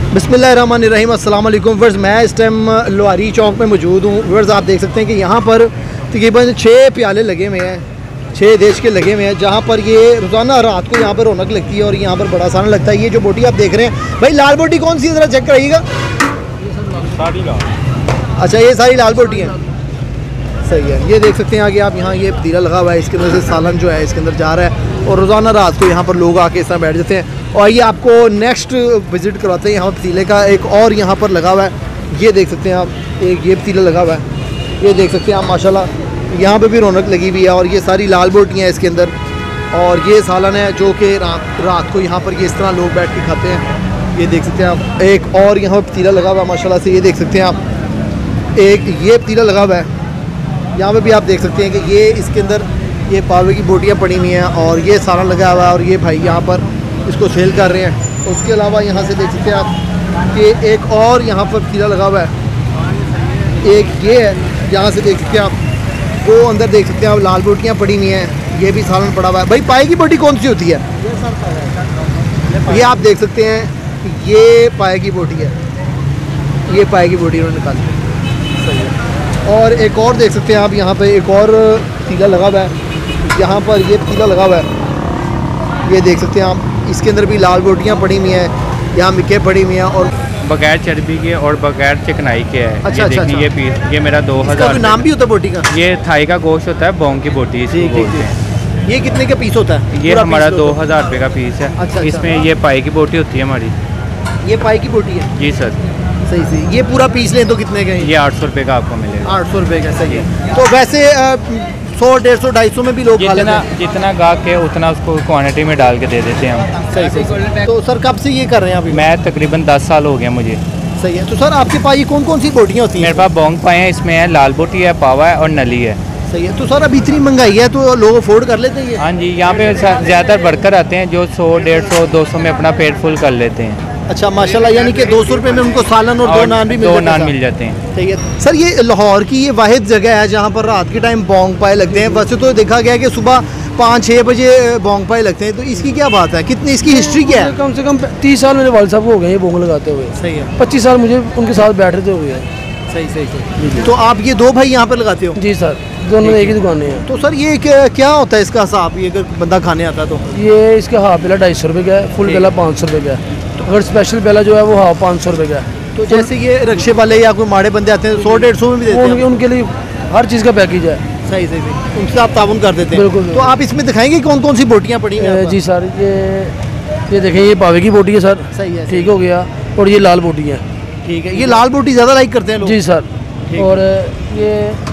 बिस्मिल्लाहिर्रहमानिर्रहीम अस्सलाम वालेकुम व्यूअर्स, मैं इस टाइम लोहारी चौक में मौजूद हूँ। व्यूअर्स, आप देख सकते हैं कि यहाँ पर तकरीबन 6 प्याले लगे हुए हैं, 6 देश के लगे हुए हैं, जहाँ पर ये रोज़ाना रात को यहाँ पर रौनक लगती है और यहाँ पर बड़ा सारा लगता है। ये जो बोटी आप देख रहे हैं भाई, लाल बोटी कौन सी, ज़रा चेक कराइएगा। अच्छा, ये सारी लाल बोटी हैं, सही है। ये देख सकते हैं आगे आप, यहाँ ये पतीला लगा हुआ है, इसके अंदर से सालन जो है इसके अंदर जा रहा है और रोज़ाना रात को यहाँ पर लोग आके इस तरह बैठ जाते हैं। और ये आपको नेक्स्ट विज़िट करवाते हैं। यहाँ पतीले का एक और यहाँ पर लगा हुआ है, ये देख सकते हैं आप, एक ये पतीला लगा हुआ है, ये देख सकते हैं आप माशाल्लाह। यहाँ पे भी रौनक लगी हुई है और ये सारी लाल बोटियाँ हैं इसके अंदर। और ये सालन है जो कि रात को यहाँ पर ये इस तरह लोग बैठ के खाते हैं। ये देख सकते हैं आप, एक और यहाँ पर पतीला लगा हुआ है माशाल्लाह से, ये देख सकते हैं आप, एक ये पतीला लगा हुआ है। यहाँ पे भी आप देख सकते हैं कि ये इसके अंदर ये पावे की बोटियाँ पड़ी हुई हैं और ये सालन लगा हुआ है और ये भाई यहाँ पर इसको सेल कर रहे हैं। उसके अलावा यहाँ से देख सकते हैं आप कि एक और यहाँ पर पतीला लगा हुआ है, एक ये है, यहाँ से देख सकते हैं आप, वो अंदर देख सकते हैं आप लाल बोटियाँ पड़ी हुई हैं, ये भी सालन पड़ा हुआ है। भाई पाए की बोटी कौन सी होती है? ये आप देख सकते हैं, ये पाए की बोटी है, ये पाए की बोटी उन्होंने निकाली, सही है। और एक और देख सकते हैं आप, यहाँ पे एक और पतीला लगा हुआ है, यहाँ पर ये पतीला लगा हुआ है, ये देख सकते हैं आप, इसके अंदर भी लाल बोटियाँ पड़ी हुई हैं, यहाँ मिक्के पड़ी हुई हैं और बगैर चर्बी के और बगैर चिकनाई के है। अच्छा, ये अच्छा। ये पीस, ये मेरा 2000 नाम भी होता है बोटी का? ये थाई का गोश्त होता है, बोंग की बोटी इसको बोलते हैं। ये कितने का पीस होता है? ये हमारा 2000 रुपये का पीस है। अच्छा, इसमें ये पाई की बोटी होती है हमारी। ये पाई की बोटी है जी सर। सही सही। ये पूरा पीस लें तो कितने का है? ये 800 रुपये का आपको मिलेगा। 800 रुपये का, सही है। तो वैसे 100, 150, 250 में भी लोग खा लेते हैं। जितना गाहक है उतना उसको क्वांटिटी में डाल के दे देते हैं हम। सही सही। तो सर कब से ये कर रहे हैं अभी? मैं तकरीबन 10 साल हो गया मुझे। सही है। तो सर आपके पास ये कौन कौन सी बोटियाँ होती हैं? मेरे पास बोंग पाए हैं, इसमें है लाल बोटी है, पावा है और नली है। सही है। तो सर अब इतनी महंगाई है तो लोग अफोर्ड कर लेते हैं? हाँ जी, यहाँ पे ज़्यादातर वर्कर आते हैं जो 100, 150, 200 में अपना पेट फुल कर लेते हैं। अच्छा माशाल्लाह, यानी कि 200 रुपये में उनको सालन और 2 नान भी मिल जाते हैं। ठीक है सर। ये लाहौर की ये वाहिद जगह है जहाँ पर रात के टाइम बोंग पाए लगते हैं। वैसे तो देखा गया है कि सुबह 5-6 बजे बोंग पाए लगते हैं, तो इसकी क्या बात है, कितनी इसकी हिस्ट्री क्या है? कम से कम 30 साल मेरे वालिद साहब को हो गए ये बोंग लगाते हुए। सही है। 25 साल मुझे उनके साथ बैठते हुए हैं। सही सही सही। तो आप ये 2 भाई यहाँ पर लगाते हो? जी सर, दोनों एक ही दुकानें हैं। तो सर ये क्या होता है इसका हिसाब, ये अगर बंदा खाने आता है तो? ये इसका हाफ बेला 250 रुपये का है, फुल बेला 500 रुपये का है। अगर स्पेशल बेला जो है वो हाफ 500 रुपये का है। तो जैसे ये रिक्शे वाले या कोई माड़े बंदे आते हैं 100-150 में भी देते हैं? उनके लिए हर चीज़ का पैकेज है। सही सही सही। उनसे आप ताउन कर देते हैं? बिल्कुल। तो आप इसमें दिखाएंगे कौन कौन सी बोटियाँ पड़ी हैं? जी सर, ये देखें, ये पावे की बोटी है सर। सही है। ठीक हो गया। और ये लाल बोटी है। ठीक है। ये लाल बोटी ज़्यादा लाइक करते हैं लोग? जी सर। और ये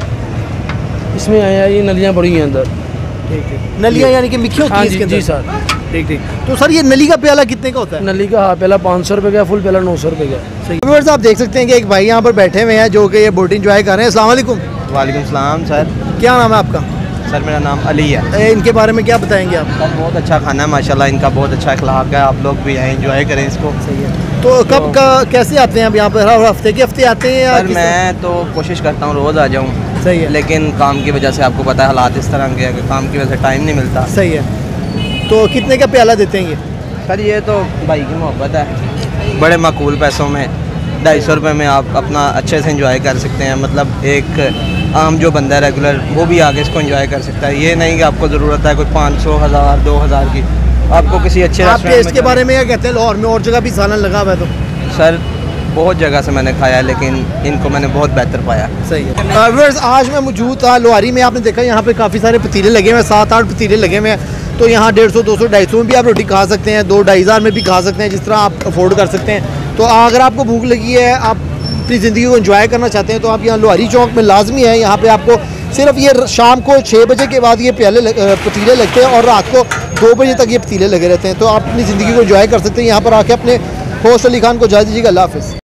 इसमें आया, ये नलियाँ पड़ी हैं अंदर। ठीक है। नलियाँ यानी कि मिक्की होती हैं इसके अंदर? जी सर। ठीक ठीक। तो सर ये नली का प्याला कितने का होता है? नली का हाफ प्याला 500 रुपये का, फुल प्याला 900 रुपये का। सही। व्यूअर्स, आप देख सकते हैं कि एक भाई यहाँ पर बैठे हुए हैं जो कि ये बोट एंजॉय कर रहे हैं। अस्सलाम वालेकुम। वालेकुम सलाम सर। क्या नाम है आपका? सर मेरा नाम अली है। इनके बारे में क्या बताएंगे आप? सर बहुत अच्छा खाना है माशाल्लाह, इनका बहुत अच्छा अखलाक है, आप लोग भी आए एंजॉय करें इसको। सही है। तो कब का कैसे आते हैं आप यहाँ पर? हर हफ्ते के हफ्ते आते हैं या? सर मैं तो कोशिश करता हूँ रोज़ आ जाऊँ। सही है। लेकिन काम की वजह से आपको पता है हालात इस तरह के हैं कि काम की वजह से टाइम नहीं मिलता। सही है। तो कितने का प्याला देते हैं ये? सर ये तो भाई की मोहब्बत है, बड़े माकूल पैसों में 250 रुपये में आप अपना अच्छे से एंजॉय कर सकते हैं। मतलब एक आम जो बंदा है रेगुलर, वो भी आगे इसको एंजॉय कर सकता है। ये नहीं कि आपको ज़रूरत है कोई 500, 1000, 2000 की। आपको किसी अच्छे आप टेस्ट के बारे में क्या कहते हैं? लाहौर में और जगह भी सालन लगा हुआ है तो? सर बहुत जगह से मैंने खाया, लेकिन इनको मैंने बहुत बेहतर पाया। सही है। व्यूअर्स, आज मैं मौजूद था लोहारी में। आपने देखा यहाँ पे काफ़ी सारे पतीले लगे हुए हैं, 7-8 पतीले लगे हुए हैं। तो यहाँ 150, 200, 250 में भी आप रोटी खा सकते हैं, 2-2,500 में भी खा सकते हैं, जिस तरह आप अफोर्ड कर सकते हैं। तो अगर आपको भूख लगी है, आप अपनी ज़िंदगी को एंजॉय करना चाहते हैं, तो आप यहाँ लोहारी चौक में लाजमी है। यहाँ पे आपको सिर्फ ये शाम को 6 बजे के बाद ये पतीले लगते हैं और रात को 2 बजे तक ये पतीले लगे रहते हैं। तो आप अपनी ज़िंदगी को एंजॉय कर सकते हैं। यहाँ पर आके अपने होस्ट अली खान को इजाज़त दीजिएगा। अल्लाह हाफ़िज़।